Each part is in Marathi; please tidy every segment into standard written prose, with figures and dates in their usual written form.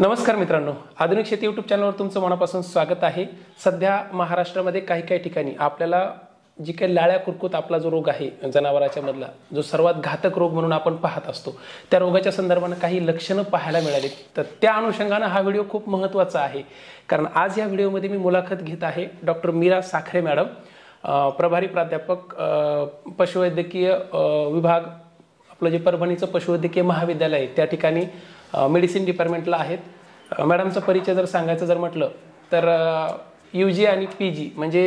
नमस्कार मित्रांनो, आधुनिक शेती यूट्यूब चॅनलवर तुमचं मनापासून स्वागत आहे। सध्या महाराष्ट्रामध्ये काही ठिकाणी आपल्याला जी काही लाळ्या कुरकुत आपला जो रोग आहे जनावरांच्या मधला जो सर्वात घातक रोग म्हणून आपण पाहत असतो, त्या रोगाच्या संदर्भाने काही लक्षणं पाहायला मिळाली। तर त्या अनुषंगाने हा व्हिडिओ खूप महत्त्वाचा आहे, कारण आज या व्हिडिओमध्ये मी मुलाखत घेत आहे डॉक्टर मीरा साखरे मॅडम, प्रभारी प्राध्यापक पशुवैद्यकीय विभाग, आपलं जे परभणीचं पशुवैद्यकीय महाविद्यालय आहे त्या ठिकाणी मेडिसिन डिपार्टमेंटला आहेत। मॅडमचा परिचय जर सांगायचं जर म्हटलं तर UG आणि PG म्हणजे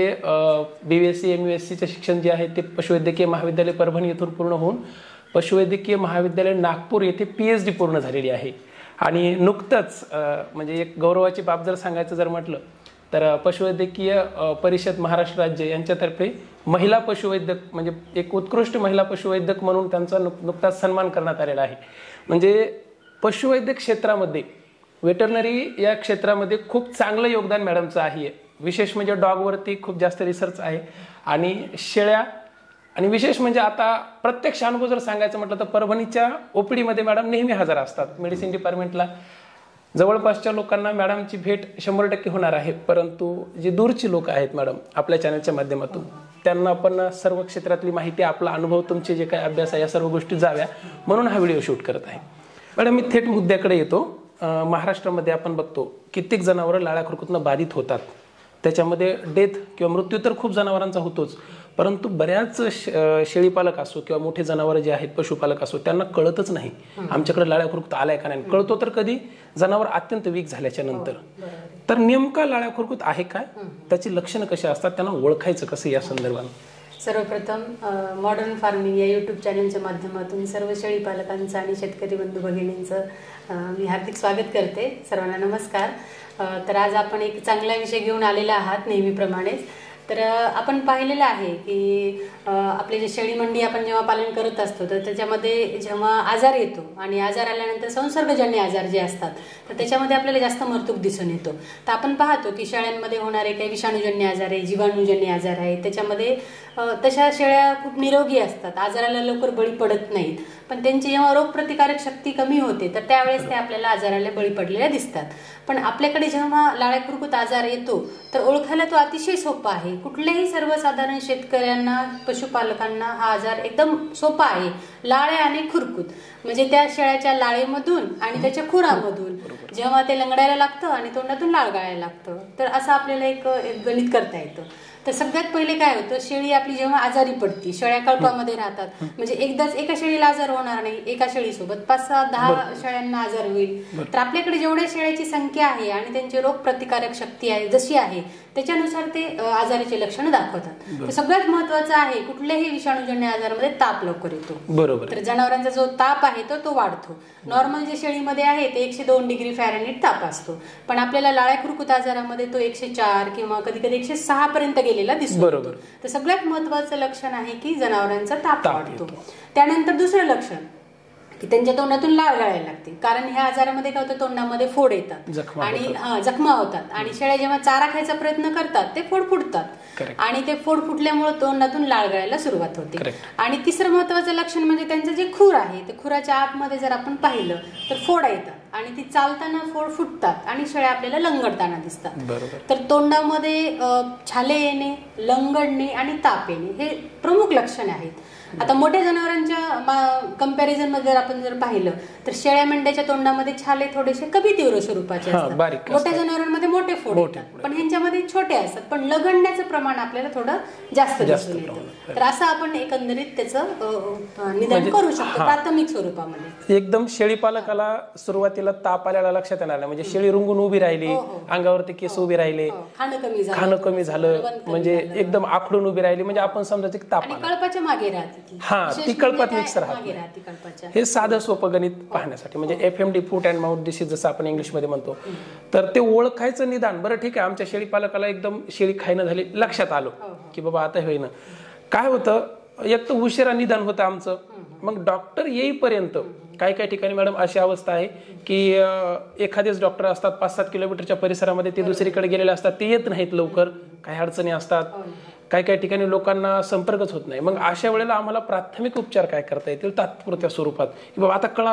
BSc MSc शिक्षण जे आहे ते पशुवैद्यकीय महाविद्यालय परभणी येथून पूर्ण होऊन पशुवैद्यकीय महाविद्यालय नागपूर येथे PhD पूर्ण झालेली आहे। आणि नुकतंच म्हणजे एक गौरवाची बाब जर सांगायचं जर म्हटलं तर पशुवैद्यकीय परिषद महाराष्ट्र राज्य यांच्यातर्फे महिला पशुवैद्यक म्हणजे एक उत्कृष्ट महिला पशुवैद्यक म्हणून त्यांचा नुकताच सन्मान करण्यात आलेला आहे। म्हणजे पशुवैद्यक क्षेत्रामध्ये वेटरनरी या क्षेत्रामध्ये खूप चांगलं योगदान मॅडमचं आहे। विशेष म्हणजे डॉगवरती खूप जास्त रिसर्च आहे आणि शेळ्या, आणि विशेष म्हणजे आता प्रत्यक्ष अनुभव जर सांगायचं म्हटलं तर परभणीच्या OPD मध्ये मॅडम नेहमी हजर असतात। मेडिसिन डिपार्टमेंटला जवळपासच्या लोकांना मॅडमची भेट 100% होणार आहे, परंतु जे दूरची लोक आहेत मॅडम आपल्या चॅनलच्या माध्यमातून त्यांना पण सर्व क्षेत्रातली माहिती, आपला अनुभव, तुमचे जे काही अभ्यास आहे या सर्व गोष्टी जाव्या म्हणून हा व्हिडिओ शूट करत आहे। मॅडम मी थेट मुद्द्याकडे येतो। महाराष्ट्रामध्ये आपण बघतो कित्येक जनावरं लाळ्या खुरकुतनं बाधित होतात, त्याच्यामध्ये डेथ किंवा मृत्यू तर खूप जनावरांचा होतोच, परंतु बऱ्याच शेळीपालक असो किंवा मोठे जनावर जे आहेत पशुपालक असो त्यांना कळतच नाही आमच्याकडे लाळ्या खुरकुत आलाय का नाही। कळतो तर कधी जनावर अत्यंत वीक झाल्याच्या नंतर। तर नेमका लाळ्या खुरकुत आहे काय, त्याची लक्षणं कशी असतात, त्यांना ओळखायचं कसं या संदर्भात? सर्वप्रथम मॉडर्न फार्मिंग या यूट्यूब चॅनलच्या माध्यमातून सर्व शेळी पालकांचं आणि शेतकरी बंधू भगिनींचं मी हार्दिक स्वागत करते। सर्वांना नमस्कार। तर आज आपण एक चांगला विषय घेऊन आलेला आहात नेहमीप्रमाणेच। तर आपण पाहिलेलं आहे की आपले जे शेळी मंडी आपण जेव्हा पालन करत असतो तर त्याच्यामध्ये जेव्हा आजार येतो आणि आजार आल्यानंतर संसर्गजन्य आजार जे असतात तर त्याच्यामध्ये आपल्याला जास्त मरतूक दिसून येतो। तर आपण पाहतो की शेळ्यांमध्ये होणारे काही विषाणूजन्य आजार आहे, जीवाणूजन्य आजार आहे, त्याच्यामध्ये तशा शेळ्या खूप निरोगी असतात, आजाराला लवकर बळी पडत नाहीत, पण त्यांची जेव्हा रोगप्रतिकारक शक्ती कमी होते तर त्यावेळेस ते आपल्याला आजाराला बळी पडलेल्या दिसतात। पण आपल्याकडे जेव्हा लाळ्या खुरकुत आजार येतो तर ओळखायला तो अतिशय सोपा आहे। कुठल्याही सर्वसाधारण शेतकऱ्यांना, पशुपालकांना हा आजार एकदम सोपा आहे। लाळ्या आणि खुरकुत म्हणजे त्या शेळ्याच्या लाळेमधून आणि त्याच्या खुरामधून जेव्हा ते लंगडायला लागतं आणि तोंडातून लाळ गाळायला लागतं, तर असं आपल्याला एक गणित करता येतं। तर सगळ्यात पहिले काय होतं, शेळी आपली जेव्हा आजारी पडती, शेळ्या कळपामध्ये राहतात, म्हणजे एकदाच एका शेळीला आजार होणार नाही, एका शेळीसोबत 5-6-10 शेळ्यांना आजार होईल। तर आपल्याकडे जेवढ्या शेळ्याची संख्या आहे आणि त्यांची रोगप्रतिकारक शक्ती आहे जशी आहे त्याच्यानुसार ते आजाराचे लक्षण दाखवतात। तर सगळ्यात महत्वाचं आहे, कुठल्याही विषाणूजन्य आजारामध्ये ताप लवकर येतो, बरोबर। तर जनावरांचा जो ताप आहे तो वाढतो। नॉर्मल जे शेळीमध्ये आहे ते 102 डिग्री फॅरेनहाइट ताप असतो, पण आपल्याला लाळ्या खुरकुत आजारामध्ये तो 104 किंवा कधी कधी 106 पर्यंत गेलेला दिसतो, बरोबर। तर सगळ्यात महत्वाचं लक्षण आहे की जनावरांचा ताप वाढतो। त्यानंतर दुसरं लक्षण की त्यांच्या तोंडातून लाळ गाळायला लागते, कारण ह्या आजारामध्ये काय होतं, तोंडामध्ये फोड येतात आणि जखमा होतात आणि शेळ्या जेव्हा चारा खायचा प्रयत्न करतात ते फोड फुटतात आणि ते फोड फुटल्यामुळे तोंडातून लाळ गाळायला सुरुवात होते। आणि तिसरं महत्वाचं लक्षण म्हणजे त्यांचं जे खुर आहे ते खुराच्या आतमध्ये जर आपण पाहिलं तर फोड येतात आणि ती चालताना फोड फुटतात आणि शेळ्या आपल्याला लंगडताना दिसतात। तर तोंडामध्ये छाले येणे, लंगडणे आणि ताप येणे हे प्रमुख लक्षणे आहेत। आता मोठ्या जनावरांच्या कंपॅरिझन मध्ये जर आपण पाहिलं तर शेळ्या मेंढ्याच्या तोंडामध्ये छाले थोडेसे कमी तीव्र स्वरूपाचे असतात, मोठ्या जनावरांमध्ये मोठे फोड येतात, पण ह्यांच्यामध्ये छोटे असतात, पण लगडण्याचं प्रमाण आपल्याला थोडं जास्त दिसून येतं। तर असं आपण एकंदरीत त्याचं निदान करू शकतो प्राथमिक स्वरूपामध्ये। एकदम शेळीपालकाला सुरुवातीला ताप आल्याला लक्षात येणार नाही, म्हणजे शेळी रुंगून उभी राहिली, अंगावरती केस उभी राहिले, खाणं कमी झालं, म्हणजे एकदम आखडून उभी राहिली, म्हणजे आपण समजायचं की ताप आला, कळपाच्या मागे राहते ती कळपात मिक्स राहते। हे साधं सोपं गणित पाहण्यासाठी म्हणजे FMD foot and mouth disease जसं आपण इंग्लिशमध्ये म्हणतो, तर ते ओळखायचं निदान। बरं ठीक आहे, आमच्या शेळी पालकाला एकदम शेळी खायनं झाली, लक्षात आलो की बाबा आता होईना, काय होतं, एक तर उशिरा निदान होतं आमचं, मग डॉक्टर येईपर्यंत काही ठिकाणी मॅडम अशी अवस्था आहे की एखादेच डॉक्टर असतात 5-7 किलोमीटरच्या परिसरामध्ये, ते दुसरीकडे गेलेले असतात, ते येत नाहीत लवकर, काही अडचणी असतात, काही ठिकाणी लोकांना संपर्कच होत नाही। मग अशा वेळेला आम्हाला प्राथमिक उपचार काय करता येतील तात्पुरत्या स्वरूपात, की बाबा आता कळालं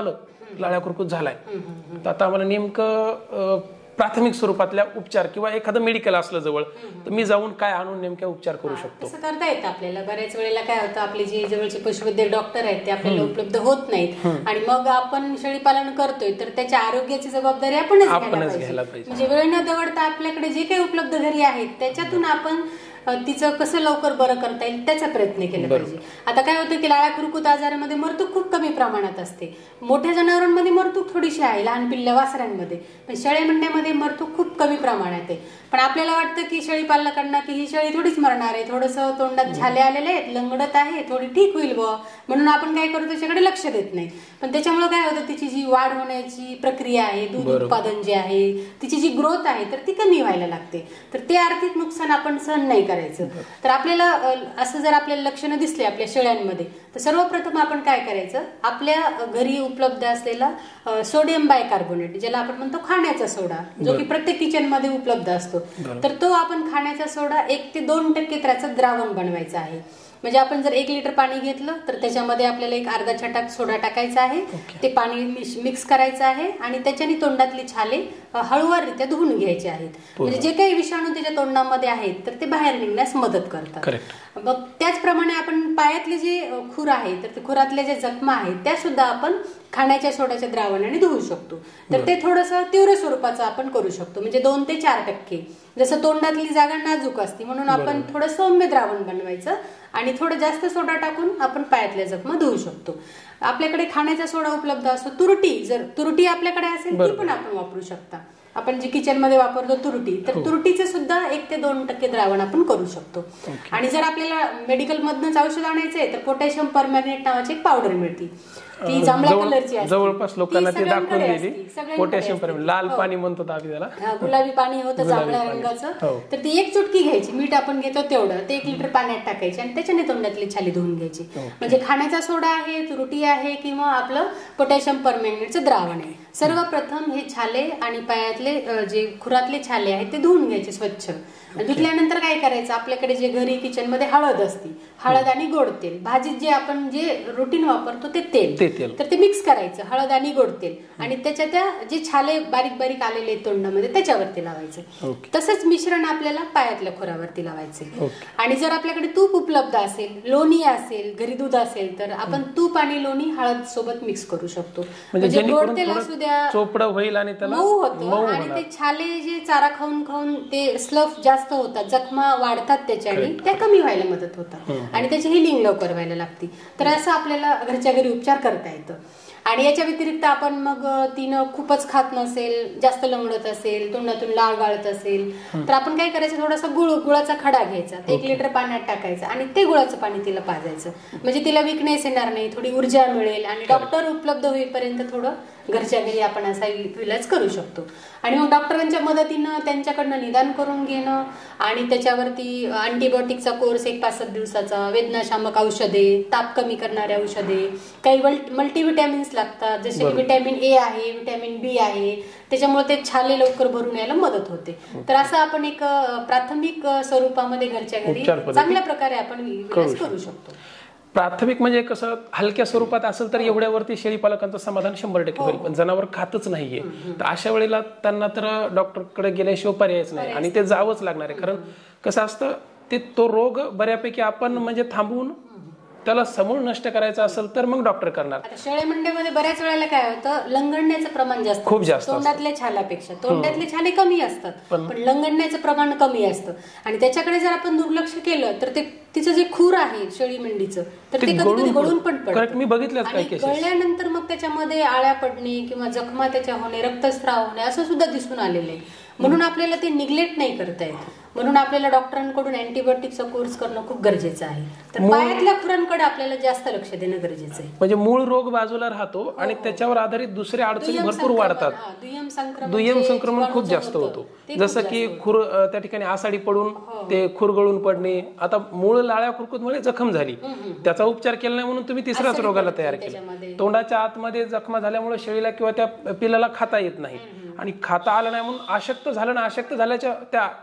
लाळ्या कुरकुत झालाय, तर आता आम्हाला नेमकं प्राथमिक स्वरूपातल्या उपचार किंवा एखादं मेडिकल असलं जवळ, तर मी जाऊन काय आणून नेमक्या उपचार करू शकतो? तसं करता येतं आपल्याला. बऱ्याच वेळेला काय होतं, आपले जे जवळचे पशुवैद्यक डॉक्टर आहेत ते आपल्याला उपलब्ध होत नाहीत आणि मग आपण शेळीपालन करतोय तर त्याच्या आरोग्याची जबाबदारी आपणच घ्यायला पाहिजे. म्हणजे वेळ न दवडता आपल्याकडे जे काही उपलब्ध घरी आहेत त्याच्यातून आपण तिचं कसं लवकर बरं करता येईल त्याचा प्रयत्न केला पाहिजे. आता काय होतं की लाळ्या खुरकूत आजारामध्ये मरतूक खूप कमी प्रमाणात असते. मोठ्या जनावरांमध्ये मरतूक थोडीशी आहे, लहान पिल्ल्या वासरांमध्ये, पण शेळ्या मेंढ्यामध्ये मरतूक खूप कमी प्रमाणात आहे. पण आपल्याला वाटतं की शेळी पालकांना की ही शेळी थोडीच मरणार आहे, थोडंसं तोंडात झाले आलेले आहेत, लंगडत आहे, थोडी ठीक होईल बुवा, म्हणून आपण काय करतो त्याच्याकडे लक्ष देत नाही. पण त्याच्यामुळे काय होतं, तिची जी वाढ होण्याची प्रक्रिया आहे, दूध उत्पादन जे आहे, तिची जी ग्रोथ आहे तर ती कमी व्हायला लागते. तर ते आर्थिक नुकसान आपण सहन नाही करायचं. तर आपल्याला असं जर आपल्याला लक्षणं दिसले आपल्या शेळ्यांमध्ये, तर सर्वप्रथम आपण काय करायचं, आपल्या घरी उपलब्ध असलेला सोडियम बायकार्बोनेट, ज्याला आपण म्हणतो खाण्याचा सोडा, जो की प्रत्येक किचन मध्ये उपलब्ध असतो, तर तो आपण खाण्याचा सोडा 1 ते 2% त्याचं द्रावण बनवायचं आहे. म्हणजे आपण जर 1 लिटर पाणी घेतलं तर त्याच्यामध्ये आपल्याला एक अर्धा छटाक सोडा टाकायचा आहे. ते पाणी मिक्स करायचं आहे आणि त्याच्याने तोंडातली छाले हळूवाररित्या धुवून घ्यायचे आहेत. म्हणजे जे काही विषाणू त्याच्या तोंडामध्ये आहेत तर ते बाहेर निघण्यास मदत करतात. मग त्याचप्रमाणे आपण पायातले जे खूर आहे तर ते खुरातल्या ज्या जखमा आहेत त्या सुद्धा आपण खाण्याच्या सोड्याच्या द्रावणाने धुवू शकतो. तर ते थोडंसं तीव्र स्वरूपाचं आपण करू शकतो, म्हणजे 2 ते 4%. जसं तोंडातली जागा नाजूक असते म्हणून आपण थोडं सौम्य द्रावण बनवायचं आणि थोडं जास्त सोडा टाकून आपण पायातल्या जखमा धुवू शकतो. आपल्याकडे खाण्याचा सोडा उपलब्ध असतो. जर तुरटी आपल्याकडे असेल ती पण आपण वापरू शकता. आपण जे किचन मध्ये वापरतो तुरटी, तर तुरटीचे सुद्धा 1 ते 2% द्रावण आपण करू शकतो. आणि जर आपल्याला मेडिकल मधनच औषध आणायचंय तर पोटॅशियम परमॅग्नेट नावाची एक पावडर मिळते, ती जांभळ्या कलरची असते. जवळपास लोकांना ते दाखवून दिली. पोटॅशियम परमॅग्नेट, लाल पाणी म्हणतो आम्ही त्याला, गुलाबी पाणी होतं जांभळ्या रंगाचं. तर ती 1 चुटकी घ्यायची, मीठ आपण घेतो तेवढं, ते 1 लिटर पाण्यात टाकायचे आणि त्याच्याने तोंडातली छाली धुवून घ्यायची. म्हणजे खाण्याचा सोडा आहे, तुरटी आहे किंवा आपलं पोटॅशियम परमॅग्नेटचं द्रावण आहे. सर्वप्रथम हे छाले आणि पायातले जे खुरातले छाले आहेत ते धुवून घ्यायचे स्वच्छ. धुतल्यानंतर काय करायचं, आपल्याकडे जे घरी किचन मध्ये हळद असते, हळद आणि गोड तेल, भाजीत जे आपण जे रुटीन वापरतो ते तेल, तर ते मिक्स करायचं, हळद आणि गोड तेल, आणि त्याच्या त्या जे छाले बारीक बारीक आलेले तोंडामध्ये त्याच्यावरती लावायचं. तसंच मिश्रण आपल्याला पायातल्या खुरावरती लावायचे. आणि जर आपल्याकडे तूप उपलब्ध असेल, लोणी असेल, घरी दूध असेल, तर आपण तूप आणि लोणी हळद सोबत मिक्स करू शकतो. म्हणजे गोड तेल असू द्या, चोपडं होईल आणि मऊ होतं आणि ते छाले जे चारा खाऊन खाऊन ते स्लफ जास्त होतात, जखमा वाढतात त्याच्याने, त्या कमी व्हायला मदत होतात आणि त्याची हिलिंग लवकर व्हायला लागते. तर असं आपल्याला घरच्या घरी उपचार करता येतं. आणि याच्या व्यतिरिक्त आपण मग तिनं खूपच खात नसेल, जास्त लंगडत असेल, तोंडातून लाळ गाळत असेल, तर आपण काय करायचं, थोडासा गुळाचा खडा घ्यायचा, 1 लिटर पाण्यात टाकायचं आणि ते गुळाचं पाणी तिला पाजायचं. म्हणजे तिला विकनेस येणार नाही, थोडी ऊर्जा मिळेल आणि डॉक्टर उपलब्ध होईपर्यंत थोडं घरच्या घरी आपण असा इलाज करू शकतो. आणि मग डॉक्टरांच्या मदतीनं त्यांच्याकडनं निदान करून घेणं आणि त्याच्यावरती अँटीबायोटिकचा कोर्स 1-5-7 दिवसाचा, वेदनाशामक औषधे, ताप कमी करणारे औषधे, काही मल्टीव्हिटॅमिन्स लागतात, जसे की व्हिटॅमिन ए आहे, व्हिटॅमिन बी आहे, त्याच्यामुळे ते छाले लवकर भरून यायला मदत होते. तर असं आपण एक प्राथमिक स्वरूपामध्ये घरच्या घरी चांगल्या प्रकारे आपण इलाज करू शकतो. प्राथमिक म्हणजे कसं, हलक्या स्वरूपात असेल तर एवढ्यावरती शेळी पालकांचं समाधान 100% होईल. पण जनावर खातच नाहीये तर अशा वेळेला त्यांना तर डॉक्टरकडे गेल्याशिवाय पर्यायच नाही आणि ते जावंच लागणार आहे. कारण कसं असतं, तो रोग बऱ्यापैकी आपण म्हणजे थांबवून त्याला समूळ नष्ट करायचं असेल तर मग डॉक्टर करणार. शेळ्या मेंढ्यामध्ये बऱ्याच वेळेला काय होतं, लंगडण्याचं प्रमाण जास्त, खूप जास्त, तोंडातल्या छालापेक्षा. तोंडातले छाले कमी असतात पण लंगडण्याचं प्रमाण कमी असतं आणि त्याच्याकडे जर आपण दुर्लक्ष केलं तर ते तिचं जे खूर आहे शेळी मेंढीचं तर ते कधी गळून पण पडतं. मी बघितलं गळल्यानंतर मग त्याच्यामध्ये आळ्या पडणे किंवा जखमा त्याच्या होणे, रक्तस्राव होणे असं सुद्धा दिसून आलेलं आहे. म्हणून आपल्याला ते निग्लेक्ट नाही करता येत. म्हणून आपल्याला डॉक्टरांकडून अँटीबायोटिकचा कोर्स करणं खूप गरजेचं आहे. तर पायातल्या खुरांकडे आपल्याला जास्त लक्ष देणं गरजेचं आहे. म्हणजे मूळ रोग बाजूला राहतो आणि त्याच्यावर आधारित दुसऱ्या अडचणी भरपूर वाढतात. दुय्यम संक्रमण खूप जास्त होतो. जसं की खुर त्या ठिकाणी आसाडी पडून ते खुर गळून पडणे. आता मूळ लाळ्या खुरकुतमुळे जखम झाली, त्याचा उपचार केला नाही म्हणून तुम्ही तिसऱ्याच रोगाला तयार केलं. तोंडाच्या आतमध्ये जखमा झाल्यामुळे शेळीला किंवा त्या पिलाला खाता येत नाही आणि खाता आलं नाही म्हणून अशक्त झालं ना, अशक्त झाल्याच्या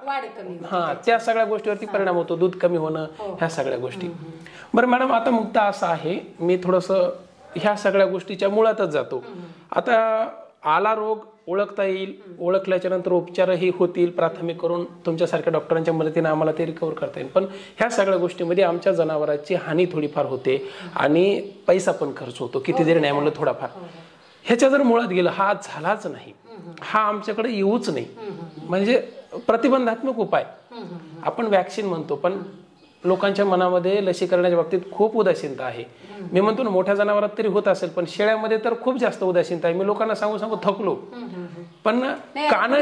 त्या सगळ्या गोष्टीवरती परिणाम होतो, दूध कमी होणं, ह्या सगळ्या गोष्टी. बरं मॅडम, आता मुद्दा असा आहे, मी थोडंसं ह्या सगळ्या गोष्टीच्या मुळातच जातो. आता आला रोग ओळखता येईल, ओळखल्याच्या नंतर उपचारही होतील प्राथमिक करून, तुमच्यासारख्या डॉक्टरांच्या मदतीने आम्हाला ते रिकवर करता येईल. पण ह्या सगळ्या गोष्टीमध्ये आमच्या जनावरांची हानी थोडीफार होते आणि पैसा पण खर्च होतो, किती जरी नाही म्हणलं थोडाफार. ह्याच्या जर मुळात गेलं, हा झालाच नाही, हा आमच्याकडे येऊच नाही, म्हणजे प्रतिबंधात्मक उपाय आपण वॅक्सिन म्हणतो, पण लोकांच्या मनामध्ये लसीकरणाच्या बाबतीत खूप उदासीनता आहे. मी म्हणतो ना, मोठ्या जनावरात तरी होत असेल, पण शेळ्यामध्ये तर खूप जास्त उदासीनता आहे. मी लोकांना सांगू थकलो. पण कानं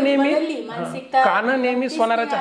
नेहमी सोनाराच्या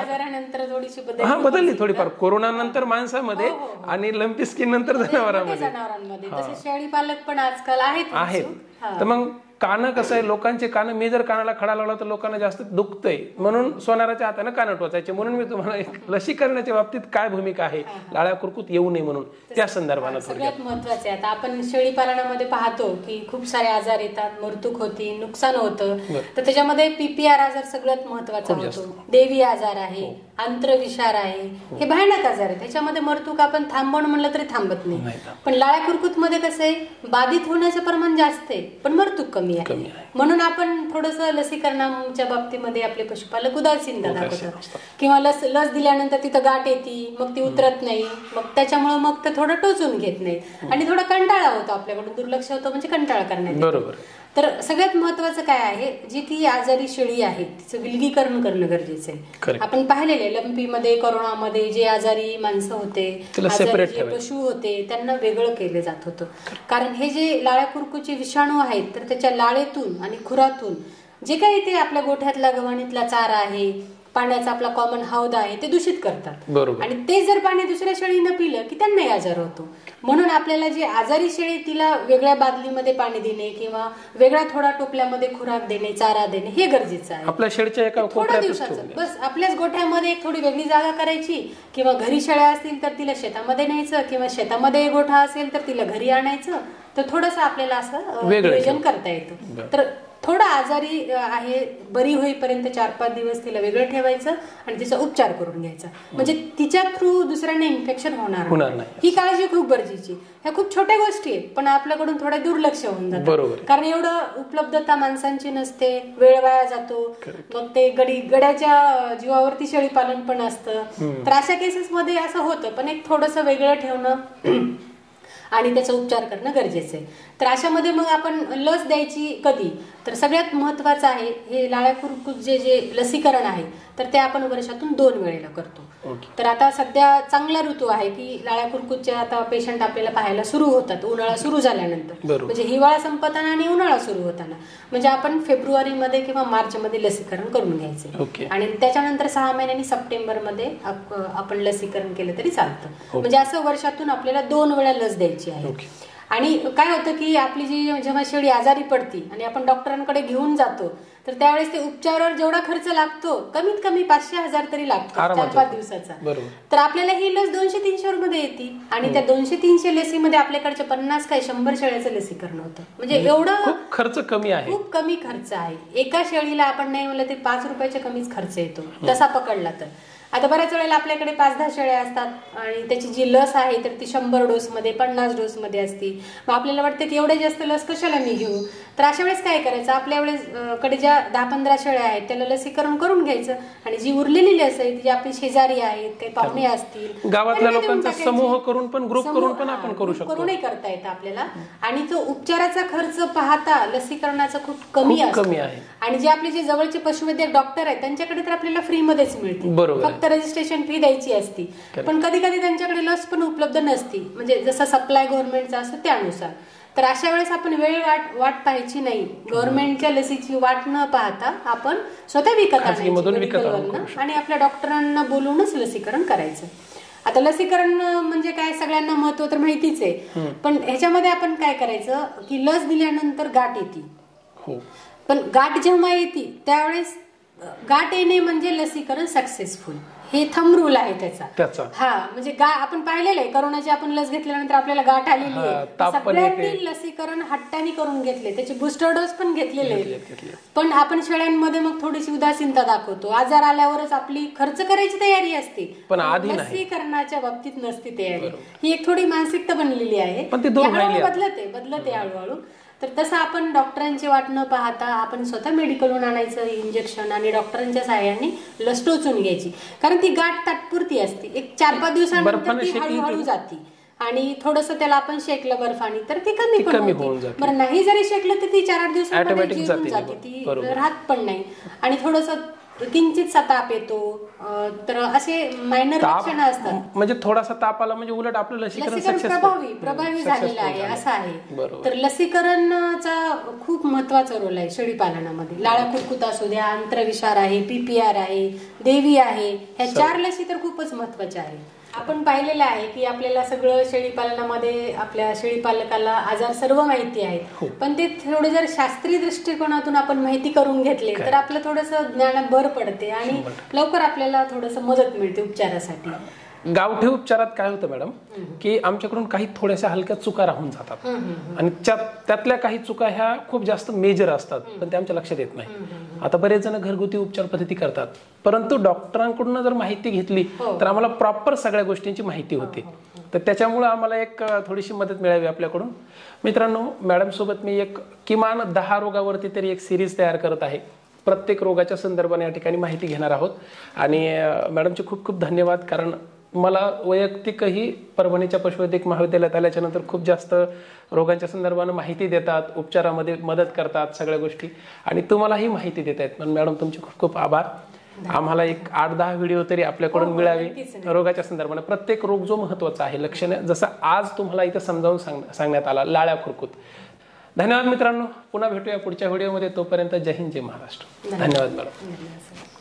हा बदलली थोडीफार कोरोना नंतर माणसामध्ये आणि लंपी स्किन नंतर जनावरांमध्ये. शेळी पालक पण आजकाल आहेत. तर मग कानं कसं आहे, लोकांचे कानं, मी जर कानाला खडा लावला तर लोकांना जास्त दुखतंय, म्हणून सोनाराच्या हाताने कानं टोचायचे. म्हणून मी तुम्हाला लसीकरणाच्या बाबतीत काय भूमिका आहे, लाळ्या कुरकुत येऊ नये म्हणून, त्या संदर्भाने सगळ्यात महत्वाचे. आता आपण शेळी पालनामध्ये पाहतो की खूप सारे आजार येतात, मृत्यू होती, नुकसान होतं. तर त्याच्यामध्ये PPR आजार सगळ्यात महत्वाचा होतो. देवी आजार आहे, आंत्रविषार आहे, हे भयानक आजार आहे. त्याच्यामध्ये मृत्यू आपण थांबवणं म्हणलं तरी थांबत नाही. पण लाळ्या कुरकुत मध्ये कसं आहे, बाधित होण्याचं प्रमाण जास्त आहे पण मृत्यू कमी आहे. म्हणून आपण थोडस लसीकरणाच्या बाबतीमध्ये आपले पशुपालक उदासीनता दाखवतात, किंवा लस दिल्यानंतर तिथं गाठ येते, मग ती उतरत नाही, मग त्याच्यामुळे मग ते थोडं टोचून घेत नाही आणि थोडा कंटाळा होतो, आपल्याकडून दुर्लक्ष होतं, म्हणजे कंटाळा करण्यात. बरोबर. तर सगळ्यात महत्वाचं काय आहे, जी ती आजारी शेळी आहे तिचं विलगीकरण करणं गरजेचं आहे. आपण पाहिलेले लंपीमध्ये, कोरोनामध्ये जे आजारी माणसं होते, आजारी जे पशु होते, त्यांना वेगळं केलं जात होतं. कारण हे जे लाळ्या कुरकुचे विषाणू आहेत, तर त्याच्या लाळेतून आणि खुरातून जे काही ते आपल्या गोठ्यातला गव्हाणीतला चारा आहे, पाण्याचा आपला कॉमन हौद आहे, ते दूषित करतात. आणि ते जर पाणी दुसऱ्या शेळीनं पिलं की त्यांनाही आजार होतो. म्हणून आपल्याला जी आजारी शेळी, तिला वेगळ्या बादलीमध्ये पाणी देणे किंवा वेगळ्या थोडा टोपल्यामध्ये खुराक देणे, चारा देणे, हे गरजेचं आहे. आपल्या शेळीच्या एका थोड्या दिवसाचं बस आपल्याच गोठ्यामध्ये एक थोडी वेगळी जागा करायची, किंवा घरी शेळ्या असतील तर तिला शेतामध्ये न्यायचं, किंवा शेतामध्ये गोठा असेल तर तिला घरी आणायचं. तर थोडंसं आपल्याला असं नियोजन करता येतं. तर थोडा आजारी आहे, बरी होईपर्यंत 4-5 दिवस तिला वेगळं ठेवायचं आणि तिचा उपचार करून घ्यायचा, म्हणजे तिच्या थ्रू दुसऱ्यांना इन्फेक्शन होणार नाही. ही काळजी खूप गरजेची. ह्या खूप छोट्या गोष्टी आहेत, पण आपल्याकडून थोडं दुर्लक्ष होऊन जातं, कारण एवढं उपलब्धता माणसांची नसते, वेळ वाया जातो. मग ते गड्याच्या जीवावरती शेळी पालन पण असतं. तर अशा केसेस मध्ये असं होतं. पण एक थोडंसं वेगळं ठेवणं आणि त्याचा उपचार करणं गरजेचं आहे. तर अशामध्ये मग आपण लस द्यायची कधी, तर सगळ्यात महत्वाचं आहे हे लाळ्या कुरकुत जे लसीकरण आहे, तर ते आपण वर्षातून 2 वेळेला करतो. तर आता सध्या चांगला ऋतू आहे की लाळ्या कुरकुतचे आता पेशंट आपल्याला पाहायला सुरू होतात उन्हाळा सुरू झाल्यानंतर, म्हणजे हिवाळा संपताना आणि उन्हाळा सुरू होताना. म्हणजे आपण फेब्रुवारीमध्ये किंवा मार्चमध्ये लसीकरण करून घ्यायचं, आणि त्याच्यानंतर 6 महिन्यांनी सप्टेंबरमध्ये आपण लसीकरण केलं तरी चालतं. म्हणजे असं वर्षातून आपल्याला 2 वेळा लस द्यायची आहे. आणि काय होतं की आपली जी जेव्हा शेळी आजारी पडती आणि आपण डॉक्टरांकडे घेऊन जातो, तर त्यावेळेस ते उपचारावर जेवढा खर्च लागतो, कमीत कमी 500-1000 तरी लागतो 4-5 दिवसाचा. तर आपल्याला ही लस 200-300 रुपये येते, आणि त्या 200-300 लसीमध्ये आपल्याकडच्या 50 काय 100 शेळ्याचं लसीकरण होतं. म्हणजे एवढं खर्च कमी आहे, खूप कमी खर्च आहे. एका शेळीला आपण नाही म्हणलं तरी 5 रुपयाच्या कमीच खर्च येतो तसा पकडला तर. आता बऱ्याच वेळेला आपल्याकडे 5-10 शेळ्या असतात आणि त्याची जी लस आहे तर ती 100 डोसमध्ये 50 डोसमध्ये असते. मग आपल्याला वाटतं की एवढे जास्त लस कशाला मी घेऊ. तर अशा वेळेस काय करायचं, आपल्या कडे ज्या 10-15 शेळ्या आहेत त्याला लसीकरण करून घ्यायचं, आणि जी उरलेली लस आहे जी आपली शेजारी आहेत, काही पाहुणे असतील, गावातल्या लोकांचा समूह करून पण, ग्रुप करून पण आपण करू शकतो, करूनही करता येतं आपल्याला. आणि तो उपचाराचा खर्च पाहता लसीकरणाचा खूप कमी आहे. आणि जे आपले जे जवळचे पशुवैद्यक डॉक्टर आहेत त्यांच्याकडे तर आपल्याला फ्रीमध्येच मिळते, फक्त रजिस्ट्रेशन फी द्यायची असती. पण कधी कधी त्यांच्याकडे लस पण उपलब्ध नसती, म्हणजे जसं सप्लाय गव्हर्नमेंटचा असतो त्यानुसार. तर अशा वेळेस आपण वेळ वाट पाहायची नाही. गव्हर्नमेंटच्या लसीची वाट न पाहता आपण स्वतः विकत आणायची आणि आपल्या डॉक्टरांना बोलूनच लसीकरण करायचं. आता लसीकरण म्हणजे काय, सगळ्यांना महत्व तर माहितीच आहे, पण ह्याच्यामध्ये आपण काय करायचं की लस दिल्यानंतर गाठ येते, पण गाठ जेव्हा येते त्यावेळेस गाठ येणे म्हणजे लसीकरण सक्सेसफुल, हे थंब रूल आहे त्याचा. हा म्हणजे आपण पाहिलेलं आहे कोरोनाची आपण लस घेतल्यानंतर आपल्याला गाठ आलेली आहे, सगळ्यांनी लसीकरण हट्टाने करून घेतले, त्याचे बुस्टर डोस पण घेतलेले. पण आपण शेळ्यांमध्ये मग थोडीशी उदासीनता दाखवतो. आजार आल्यावरच आपली खर्च करायची तयारी असते, पण लसीकरणाच्या बाबतीत नसती तयारी. ही एक थोडी मानसिकता बनलेली आहे, बदलते हळूहळू. तर तसं आपण डॉक्टरांची वाट न पाहता आपण स्वतः मेडिकलहून आणायचं इंजेक्शन आणि डॉक्टरांच्या सहाय्याने लस टोचून घ्यायची. कारण ती गाठ तात्पुरती असते, एक 4-5 दिवसांनंतर ती हळूहळू जाते. आणि थोडस त्याला आपण शेकलं बर्फानी तर ती कमी होऊन जाते. बरं नाही जरी शेकलं तर ती 4-8 दिवसांमध्ये जिरून जाते, ती राहत पण नाही. आणि थोडस किंचित ताप येतो, तर असे मायनर लक्षणं असतात. म्हणजे थोडासा ताप आला म्हणजे उलट आपलं लसीकरण प्रभावी झालेलं आहे असं आहे. तर लसीकरणचा खूप महत्वाचा रोल आहे शेळी पालनामध्ये. लाळा कुरकुत असू द्या, आंत्रविषार आहे, PPR आहे, देवी आहे, ह्या 4 लसी तर खूपच महत्वाच्या आहेत. आपण पाहिलेलं आहे की आपल्याला सगळं शेळी पालनामध्ये आपल्या शेळी पालकाला आजार सर्व माहिती आहेत, पण ते थोडे जर शास्त्रीय दृष्टिकोनातून आपण माहिती करून घेतले तर आपलं थोडंसं ज्ञानात भर पडते आणि लवकर आपल्याला थोडंसं मदत मिळते उपचारासाठी. गावठी उपचारात काय होतं मॅडम की आमच्याकडून काही थोड्याशा हलक्या चुका राहून जातात आणि त्यातल्या काही चुका ह्या खूप जास्त मेजर असतात, पण ते आमच्या लक्षात येत नाही. आता बरेच जण घरगुती उपचार पद्धती करतात, परंतु डॉक्टरांकडून जर माहिती घेतली तर आम्हाला प्रॉपर सगळ्या गोष्टींची माहिती होते. तर त्याच्यामुळे आम्हाला एक थोडीशी मदत मिळावी आपल्याकडून. मित्रांनो, मॅडम सोबत मी एक किमान 10 रोगावरती तरी एक सिरीज तयार करत आहे. प्रत्येक रोगाच्या संदर्भाने या ठिकाणी माहिती घेणार आहोत. आणि मॅडमचे खूप खूप धन्यवाद, कारण मला वैयक्तिकही परभणीच्या पशुवैद्यक महाविद्यालयात आल्याच्या नंतर खूप जास्त रोगांच्या संदर्भाने माहिती देतात, उपचारामध्ये मदत करतात सगळ्या गोष्टी, आणि तुम्हालाही माहिती देत आहेत. पण मॅडम तुमचे खूप खूप आभार. आम्हाला एक 8-10 व्हिडिओ तरी आपल्याकडून मिळावे रोगाच्या संदर्भाने. प्रत्येक रोग जो महत्वाचा आहे लक्षणे, जसं आज तुम्हाला इथं समजावून सांगण्यात आला लाळ्या खुरकूत. धन्यवाद मित्रांनो, पुन्हा भेटूया पुढच्या व्हिडिओमध्ये. तोपर्यंत जय हिंद, जय महाराष्ट्र. धन्यवाद मॅडम.